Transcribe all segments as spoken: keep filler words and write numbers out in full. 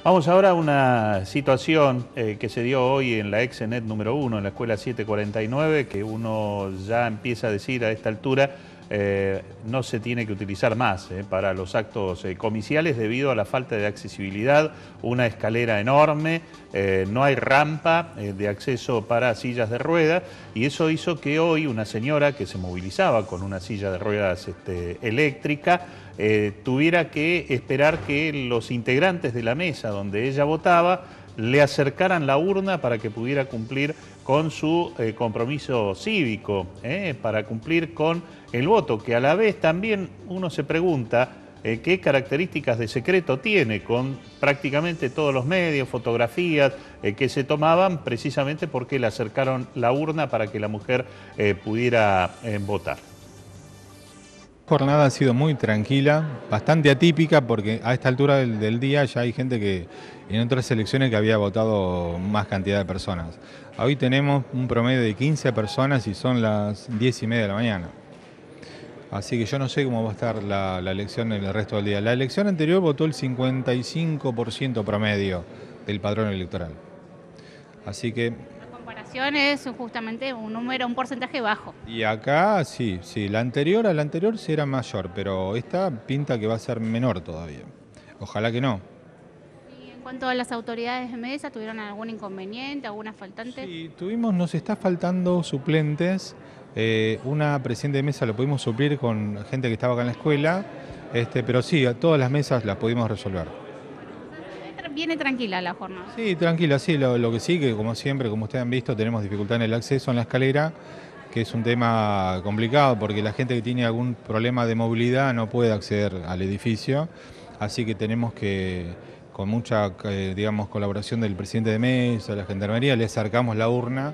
Vamos ahora a una situación eh, que se dio hoy en la Exenet número uno, en la escuela siete cuarenta y nueve, que uno ya empieza a decir a esta altura eh, no se tiene que utilizar más eh, para los actos eh, comiciales debido a la falta de accesibilidad, una escalera enorme, eh, no hay rampa eh, de acceso para sillas de ruedas, y eso hizo que hoy una señora que se movilizaba con una silla de ruedas este, eléctrica eh, tuviera que esperar que los integrantes de la mesa donde ella votaba le acercaran la urna para que pudiera cumplir con su eh, compromiso cívico, eh, para cumplir con el voto, que a la vez también uno se pregunta eh, qué características de secreto tiene, con prácticamente todos los medios, fotografías eh, que se tomaban precisamente porque le acercaron la urna para que la mujer eh, pudiera eh, votar. La jornada ha sido muy tranquila, bastante atípica, porque a esta altura del, del día ya hay gente que en otras elecciones que había votado más cantidad de personas. Hoy tenemos un promedio de quince personas y son las diez y media de la mañana. Así que yo no sé cómo va a estar la, la elección en el resto del día. La elección anterior votó el cincuenta y cinco por ciento promedio del padrón electoral. Así que... es justamente un número, un porcentaje bajo. Y acá sí, sí, la anterior a la anterior sí era mayor, pero esta pinta que va a ser menor todavía. Ojalá que no. ¿Y en cuanto a las autoridades de mesa, tuvieron algún inconveniente, alguna faltante? Sí, tuvimos, nos está faltando suplentes. Eh, una presidenta de mesa lo pudimos suplir con gente que estaba acá en la escuela, este, pero sí, a todas las mesas las pudimos resolver. Viene tranquila la jornada. Sí, tranquila, sí, lo, lo que sí, que como siempre, como ustedes han visto, tenemos dificultad en el acceso en la escalera, que es un tema complicado porque la gente que tiene algún problema de movilidad no puede acceder al edificio, así que tenemos que, con mucha, eh, digamos, colaboración del presidente de mesa, de la gendarmería, le acercamos la urna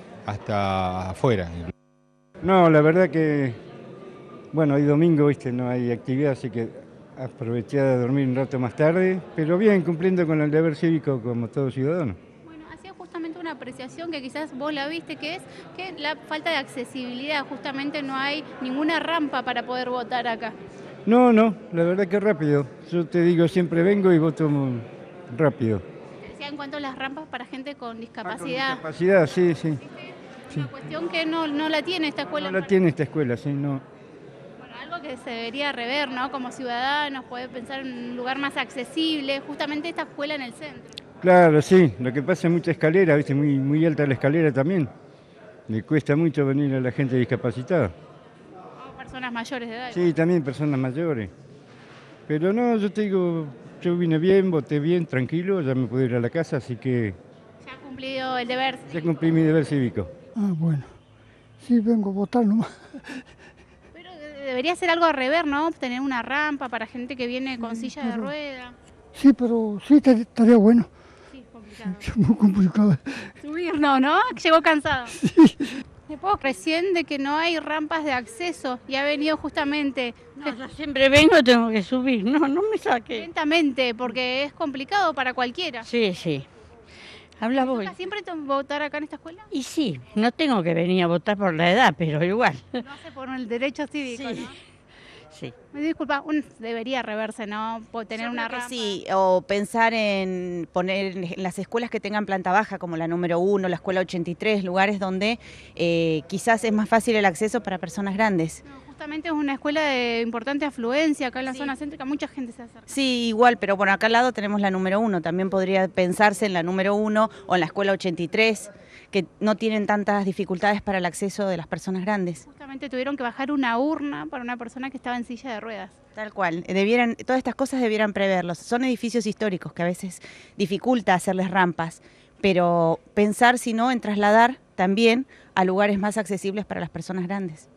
hasta afuera. No, la verdad que, bueno, hoy domingo, viste, no hay actividad, así que aproveché de dormir un rato más tarde, pero bien, cumpliendo con el deber cívico como todo ciudadano. Bueno, hacía justamente una apreciación que quizás vos la viste, que es que la falta de accesibilidad, justamente no hay ninguna rampa para poder votar acá. No, no, la verdad que rápido. Yo te digo, siempre vengo y voto muy rápido. Decía en cuanto a las rampas para gente con discapacidad. Ah, con discapacidad, sí, sí. Es una cuestión que no, no la tiene esta escuela. No la tiene esta escuela, sí, no. Que se debería rever, ¿no? Como ciudadanos, poder pensar en un lugar más accesible, justamente esta escuela en el centro. Claro, sí, lo que pasa es mucha escalera, ¿viste? Muy, muy alta la escalera también. Le cuesta mucho venir a la gente discapacitada. O personas mayores de edad. Sí, también personas mayores. Pero no, yo te digo, yo vine bien, voté bien, tranquilo, ya me puedo ir a la casa, así que... ¿Ya ha cumplido el deber cívico? Ya cumplí mi deber cívico. Ah, bueno, sí, vengo a votar nomás. Debería ser algo a rever, ¿no? Tener una rampa para gente que viene con sí, silla pero, de rueda. Sí, pero sí, estaría bueno. Sí, complicado. Sí, muy complicado. Subir, no, ¿no? Llegó cansado. Sí. Me puedo recién de que no hay rampas de acceso y ha venido justamente... No, yo siempre vengo y tengo que subir, no, no me saque. Lentamente, porque es complicado para cualquiera. Sí, sí. Habla vos. ¿Toca siempre votar acá en esta escuela? Y sí, no tengo que venir a votar por la edad, pero igual. Lo hace por el derecho cívico, Sí. ¿no? Sí. Me disculpa, un, debería reverse, ¿no? Por tener Yo una creo que rampa. sí, o pensar en poner en las escuelas que tengan planta baja, como la número uno, la escuela ochenta y tres, lugares donde eh, quizás es más fácil el acceso para personas grandes. No, justamente es una escuela de importante afluencia, acá en la Sí. zona céntrica mucha gente se acerca. Sí, igual, pero bueno, acá al lado tenemos la número uno, también podría pensarse en la número uno o en la escuela ochenta y tres, que no tienen tantas dificultades para el acceso de las personas grandes. Justamente tuvieron que bajar una urna para una persona que estaba en silla de ruedas. Tal cual, debieran, todas estas cosas debieran preverlos. Son edificios históricos que a veces dificulta hacerles rampas, pero pensar si no en trasladar también a lugares más accesibles para las personas grandes.